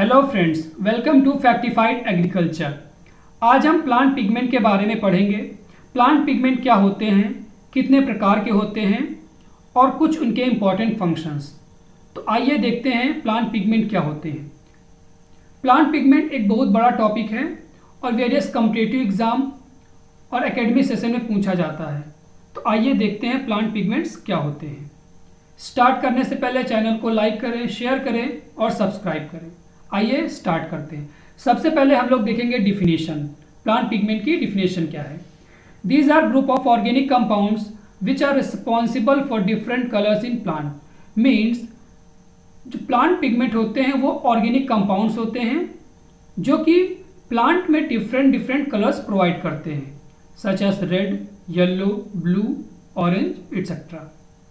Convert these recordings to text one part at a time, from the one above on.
Hello friends, welcome to factified agriculture. आज हम plant pigment के बारे में पढ़ेंगे। प्लांट पिगमेंट क्या होते हैं, कितने प्रकार के होते हैं और कुछ उनके इम्पॉर्टेंट फंक्शंस। तो आइए देखते हैं प्लांट पिगमेंट क्या होते हैं। प्लांट पिगमेंट एक बहुत बड़ा टॉपिक है और वेरियस कॉम्पिटिटिव एग्जाम और एकेडमिक सेशन में पूछा जाता है। तो आइए देखते हैं प्लांट पिगमेंट्स क्या होते हैं। स्टार्ट करने से पहले चैनल को लाइक करें, शेयर करें और सब्सक्राइब करें। आइए स्टार्ट करते हैं। सबसे पहले हम लोग देखेंगे डिफिनेशन। प्लांट पिगमेंट की डिफिनेशन क्या है। These are group of organic compounds which are responsible for different colours in plant. Means जो प्लांट पिगमेंट होते हैं वो ऑर्गेनिक कंपाउंड्स होते हैं जो कि प्लांट में डिफरेंट कलर्स प्रोवाइड करते हैं, such as red, yellow, blue, orange etcetera.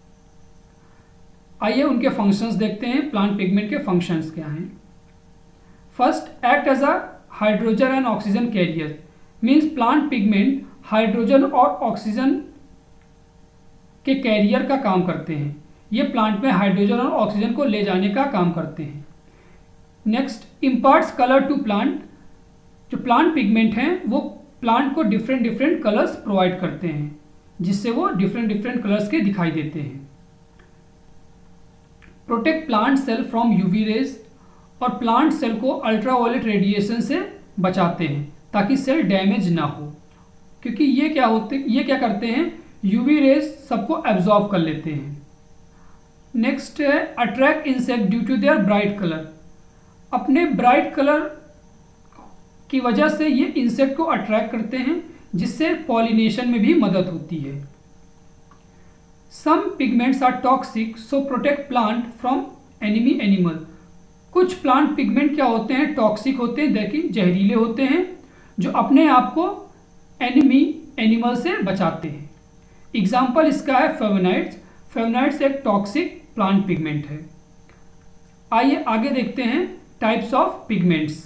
आइए उनके फंक्शंस देखते हैं। प्लांट पिगमेंट के फंक्शंस क्या हैं। First, act as a hydrogen and oxygen carrier. Means plant pigment hydrogen और ऑक्सीजन के कैरियर का काम करते हैं। ये प्लांट में हाइड्रोजन और ऑक्सीजन को ले जाने का काम करते हैं। Next, imparts colour to plant. जो प्लांट पिगमेंट हैं वो प्लांट को डिफरेंट कलर्स प्रोवाइड करते हैं जिससे वो डिफरेंट कलर्स के दिखाई देते हैं। Protect plant cell from UV rays. और प्लांट सेल को अल्ट्रावायलेट रेडिएशन से बचाते हैं ताकि सेल डैमेज ना हो, क्योंकि ये क्या करते हैं, यूवी रेज सबको एब्जॉर्ब कर लेते हैं। नेक्स्ट है attract insect due to their bright colour. अपने ब्राइट कलर की वजह से ये इंसेक्ट को अट्रैक्ट करते हैं जिससे पॉलिनेशन में भी मदद होती है। Some pigments are toxic so protect plant from enemy animal. कुछ प्लांट पिगमेंट क्या होते हैं, टॉक्सिक होते हैं, देखिए जहरीले होते हैं जो अपने आप को एनिमी एनिमल से बचाते हैं। एग्जाम्पल इसका है फ्लेवोनॉइड्स। फ्लेवोनॉइड्स एक टॉक्सिक प्लांट पिगमेंट है। आइए आगे देखते हैं टाइप्स ऑफ पिगमेंट्स।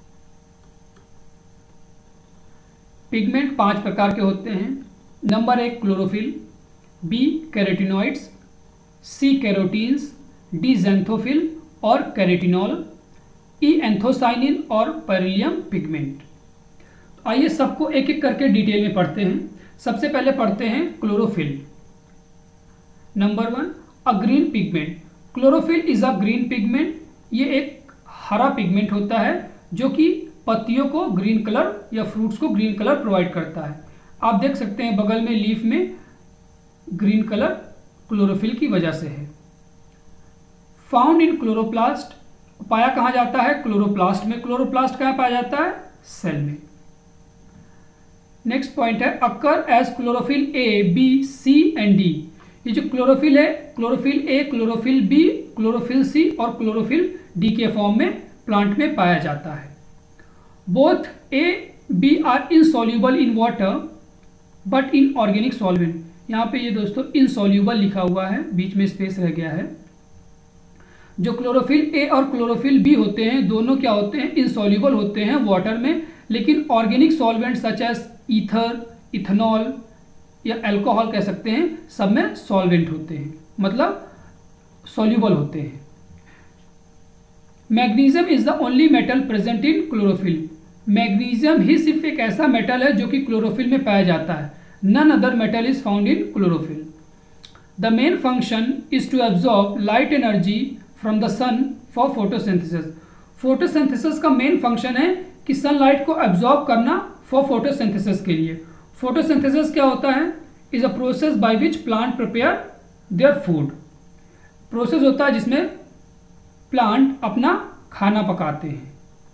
पिगमेंट 5 प्रकार के होते हैं। Number 1 chlorophyll, B carotenoids, C carotenes, D xanthophyll और कैरेटिनॉल, ई एंथोसाइनिन और पेरिलियम पिगमेंट। आइए सबको एक एक करके डिटेल में पढ़ते हैं। सबसे पहले पढ़ते हैं chlorophyll. Number 1 a green pigment. Chlorophyll is a green pigment. ये एक हरा पिगमेंट होता है जो कि पत्तियों को ग्रीन कलर या फ्रूट्स को ग्रीन कलर प्रोवाइड करता है। आप देख सकते हैं बगल में लीफ में ग्रीन कलर क्लोरोफिल की वजह से है। Found in chloroplast. पाया कहाँ जाता है, क्लोरोप्लास्ट में। क्लोरोप्लास्ट कहाँ पाया जाता है, सेल में। नेक्स्ट पॉइंट है occur as chlorophyll A, B, C and D. ये जो क्लोरोफिल है, chlorophyll A, chlorophyll B, chlorophyll C और क्लोरोफिल डी के फॉर्म में प्लांट में पाया जाता है। Both A B are insoluble in water but in organic solvent. यहाँ पे ये दोस्तों इनसॉल्यूबल लिखा हुआ है, बीच में स्पेस रह गया है। जो क्लोरोफिल ए और क्लोरोफिल बी होते हैं दोनों क्या होते हैं, इनसॉल्यूबल होते हैं वाटर में, लेकिन organic solvent such as ether, ethanol या अल्कोहल कह सकते हैं, सब में सॉल्वेंट होते हैं, मतलब सॉल्यूबल होते हैं। Magnesium is the only metal present in chlorophyll. Magnesium ही सिर्फ एक ऐसा मेटल है जो कि क्लोरोफिल में पाया जाता है। None other metal is found in chlorophyll. The main function is to absorb light energy from the sun for photosynthesis. Photosynthesis का मेन फंक्शन है कि सनलाइट को एब्जॉर्ब करना फॉर फोटोसिंथेसिस के लिए। फोटोसिंथेसिस क्या होता है, is a process by which plant prepare their food. Process होता है जिसमें प्लांट अपना खाना पकाते हैं।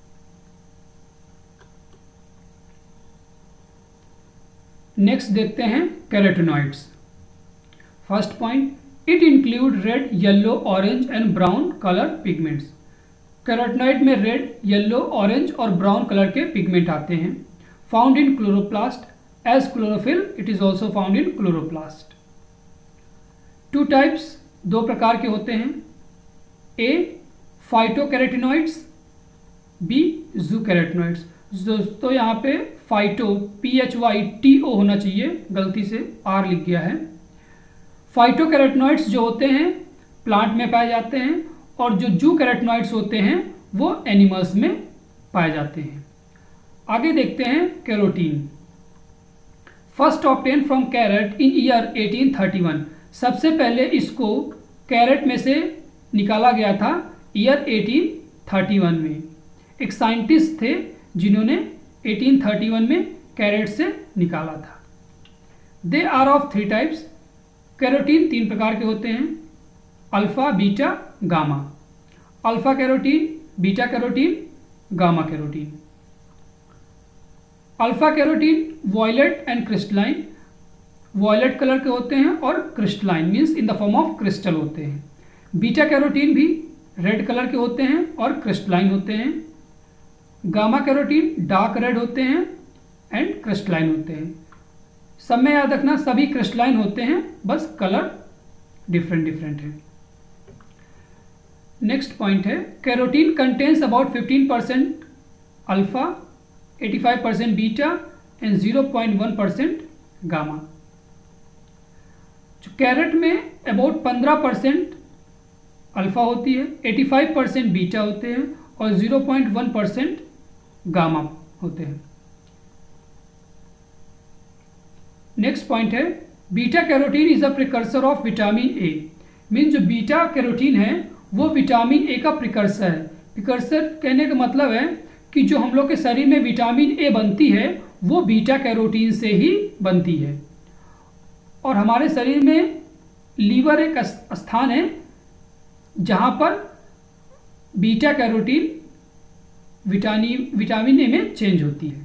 नेक्स्ट देखते हैं carotenoids. First point, it include red, yellow, orange and brown colour pigments. Carotenoid में रेड, येलो, ऑरेंज और ब्राउन कलर के पिगमेंट आते हैं। Found in chloroplast as chlorophyll, it is also found in chloroplast. 2 types, 2 प्रकार के होते हैं। A phytocarotenoids, B zoocarotenoids. दोस्तों यहाँ पे फाइटो PHYTO होना चाहिए, गलती से R लिख गया है। फाइटोकैरोटिनॉइड्स जो होते हैं प्लांट में पाए जाते हैं और जो ज़ूकैरोटिनॉइड्स होते हैं वो एनिमल्स में पाए जाते हैं। आगे देखते हैं carotene. First obtain from carrot in year 1831। सबसे पहले इसको कैरेट में से निकाला गया था ईयर 1831 में। एक साइंटिस्ट थे जिन्होंने 1831 में कैरेट से निकाला था। They are of 3 types. Carotene 3 प्रकार के होते हैं, alpha, beta, gamma. Alpha carotene, beta carotene, gamma carotene. Alpha carotene violet and crystalline, violet colour के होते हैं और crystalline means in the form of crystal होते हैं। बीटा कैरोटीन भी रेड कलर के होते हैं और क्रिस्टलाइन होते हैं। गामा कैरोटीन डार्क रेड होते हैं एंड क्रिस्टलाइन होते हैं। सब में याद रखना सभी क्रिस्टलाइन होते हैं, बस कलर डिफरेंट डिफरेंट है। नेक्स्ट पॉइंट है carotene contains about 15% alpha, 85% beta and 0.1% gamma. जो कैरेट में अबाउट 15% अल्फा होती है, 85% बीटा होते हैं और 0.1% गामा होते हैं। नेक्स्ट पॉइंट है beta carotene is a precursor of vitamin A. Mean जो बीटा कैरोटीन है वो विटामिन ए का प्रिकर्सर है। प्रिकर्सर कहने का मतलब है कि जो हम लोग के शरीर में विटामिन ए बनती है वो बीटा कैरोटीन से ही बनती है। और हमारे शरीर में लीवर एक स्थान है जहाँ पर बीटा कैरोटीन विटामिन ए में चेंज होती है।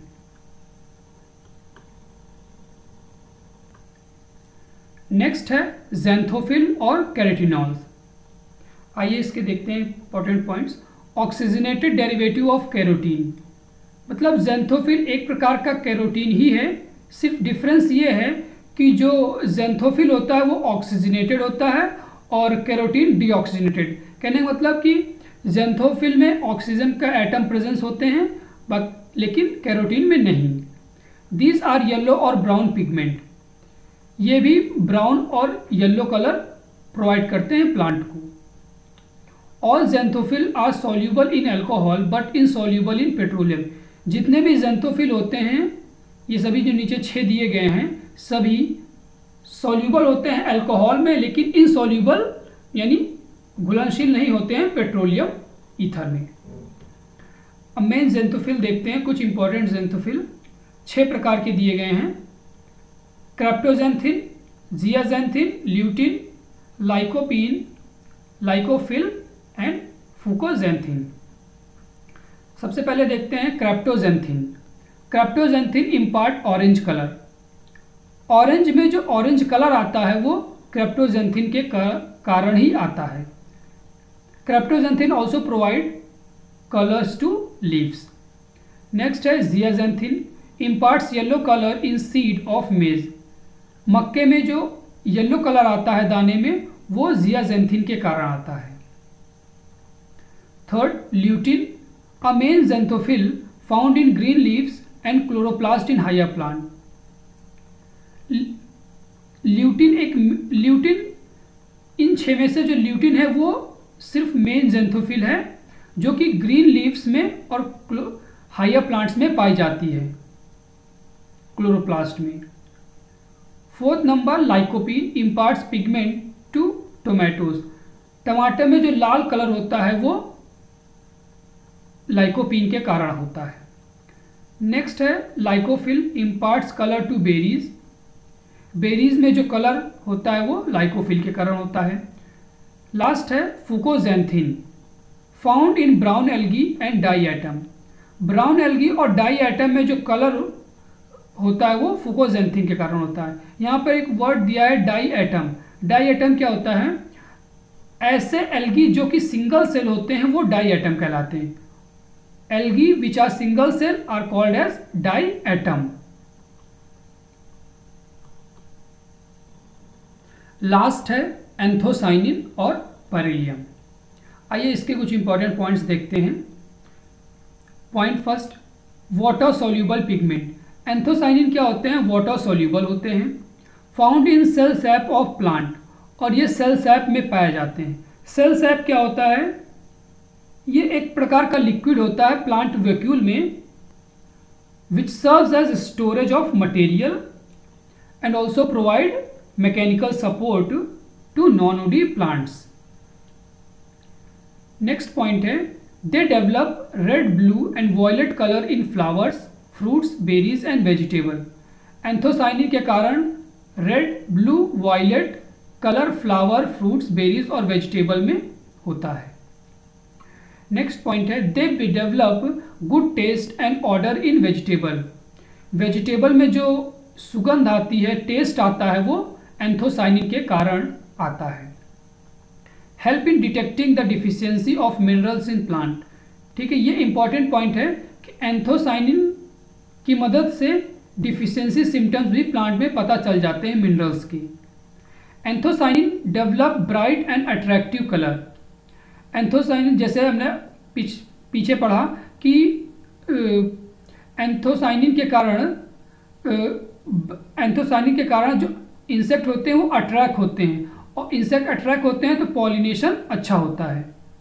नेक्स्ट है ज़ैंथोफिल और कैरोटिनॉल्स। आइए इसके देखते हैं important points. Oxygenated derivative of carotene, मतलब ज़ैंथोफिल एक प्रकार का कैरोटीन ही है, सिर्फ डिफरेंस ये है कि जो ज़ैंथोफिल होता है वो ऑक्सीजनेटेड होता है और कैरोटीन डीऑक्सीजनेटेड। कहने का मतलब कि ज़ैंथोफिल में ऑक्सीजन का एटम प्रेजेंस होते हैं लेकिन कैरोटीन में नहीं। दीज आर येलो और ब्राउन पिगमेंट, ये भी ब्राउन और येलो कलर प्रोवाइड करते हैं प्लांट को। All xanthophyll are soluble in alcohol but insoluble in petroleum. जितने भी ज़ैंथोफिल होते हैं, ये सभी जो नीचे 6 दिए गए हैं, सभी सॉल्यूबल होते हैं अल्कोहल में, लेकिन इनसॉल्यूबल यानी घुलनशील नहीं होते हैं पेट्रोलियम ईथर में। अब मेन ज़ैंथोफिल देखते हैं। कुछ इंपॉर्टेंट ज़ैंथोफिल 6 प्रकार के दिए गए हैं। Cryptoxanthin, zeaxanthin, lutein, lycopene, lycophyll and fucoxanthin. सबसे पहले देखते हैं cryptoxanthin. Cryptoxanthin impart orange colour. Orange में जो ऑरेंज कलर आता है वो क्रिप्टोज़ैंथिन के कारण ही आता है। Cryptoxanthin also provide colours to leaves. Next है zeaxanthin imparts yellow colour in seed of maize. मक्के में जो येलो कलर आता है दाने में वो जियाज़ैंथिन के कारण आता है। Third, lutein, a main xanthophyll found in green leaves and chloroplast in higher plant. Lutein in 6 में से जो ल्यूटिन है वो सिर्फ मेन ज़ैंथोफिल है जो कि ग्रीन लीव्स में और हायर प्लांट्स में पाई जाती है, क्लोरोप्लास्ट में। Fourth number, lycopene imparts pigment to tomatoes. टमाटर में जो लाल कलर होता है वो लाइकोपीन के कारण होता है। नेक्स्ट है lycophyll imparts colour to berries. Berries में जो कलर होता है वो लाइकोफिल के कारण होता है। लास्ट है fucoxanthin found in brown algae and diatom. Brown algae और डाई एटम में जो कलर होता है वो फुकोज़ैंथिन के कारण होता है। यहाँ पर एक वर्ड दिया है डाई एटम। डाई एटम क्या होता है? ऐसे एल्गी जो कि सिंगल सेल होते हैं वो डाई एटम कहलाते हैं। Algae which are single cell are called as diatom. Last है एंथोसाइनिन और पेरिलियम। आइए इसके कुछ इंपॉर्टेंट पॉइंट्स देखते हैं। Point first, water soluble pigment. Anthocyanin क्या होते हैं? वाटर सॉल्यूबल होते हैं। Found in cell sap of plant, और ये सेल सैप में पाए जाते हैं। सेल सैप क्या होता है? ये एक प्रकार का लिक्विड होता है प्लांट वैक्यूल में, which serves as storage of material and also provide mechanical support to non-woody plants. Next point है, they develop red, blue and violet colour in flowers, fruits, berries and vegetable. Anthocyanin के कारण red, blue, violet colour flower, fruits, berries और vegetable में होता है। Next point है, they develop good taste and odour in vegetable. Vegetable में जो सुगंध आती है, टेस्ट आता है, वो एंथोसाइनिन के कारण आता है। Help in detecting the deficiency of minerals in plant. ठीक है, ये इंपॉर्टेंट पॉइंट है कि एंथोसाइनिन की मदद से डिफिशियंसी सिम्टम्स भी प्लांट में पता चल जाते हैं मिनरल्स की। Anthocyanin develop bright and attractive colour. Anthocyanin, जैसे हमने पीछे पढ़ा कि एंथोसाइनिन के कारण जो इंसेक्ट होते हैं वो अट्रैक्ट होते हैं, और इंसेक्ट अट्रैक्ट होते हैं तो पॉलिनेशन अच्छा होता है।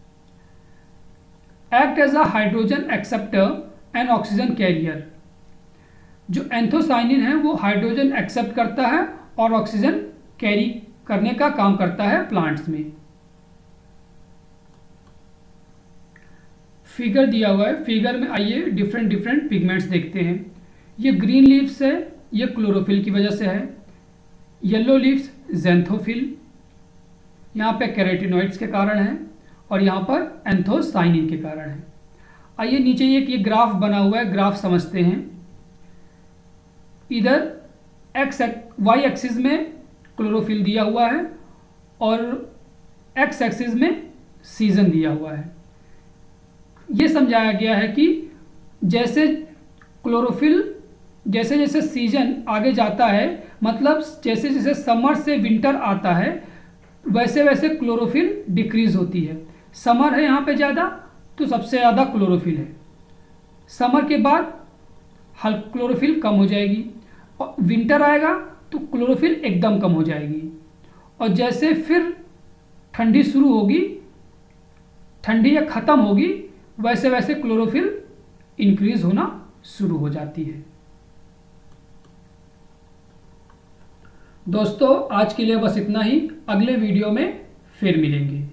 Act as a hydrogen acceptor and oxygen carrier. जो एंथोसाइनिन है वो हाइड्रोजन एक्सेप्ट करता है और ऑक्सीजन कैरी करने का काम करता है प्लांट्स में। फिगर दिया हुआ है, फिगर में आइए डिफरेंट पिगमेंट्स देखते हैं। ये ग्रीन लीव्स है, ये क्लोरोफिल की वजह से है। येलो लीव्स ज़ैंथोफिल, यहाँ पे कैरोटीनॉइड्स के कारण है, और यहाँ पर एंथोसाइनिन के कारण है। आइए नीचे ये ग्राफ बना हुआ है, ग्राफ समझते हैं। इधर वाई एक्सिस में क्लोरोफिल दिया हुआ है और एक्स एक्सिस में सीजन दिया हुआ है। ये समझाया गया है कि जैसे क्लोरोफिल जैसे जैसे सीजन आगे जाता है, मतलब जैसे जैसे समर से विंटर आता है, वैसे वैसे क्लोरोफिल डिक्रीज होती है। समर है यहाँ पे ज़्यादा तो सबसे ज़्यादा क्लोरोफिल है, समर के बाद क्लोरोफिल कम हो जाएगी, और विंटर आएगा तो क्लोरोफिल एकदम कम हो जाएगी। और जैसे फिर ठंडी शुरू होगी, ठंडी या ख़त्म होगी, वैसे वैसे क्लोरोफिल इंक्रीज होना शुरू हो जाती है। दोस्तों आज के लिए बस इतना ही, अगले वीडियो में फिर मिलेंगे।